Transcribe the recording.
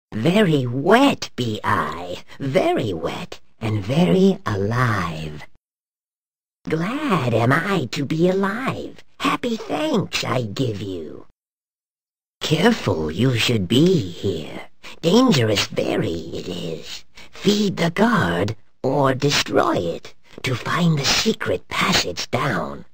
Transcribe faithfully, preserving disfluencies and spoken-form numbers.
Very wet be I, very wet, and very alive. Glad am I to be alive, happy thanks I give you. Careful you should be here, dangerous very it is. Feed the guard, or destroy it, to find the secret passage down.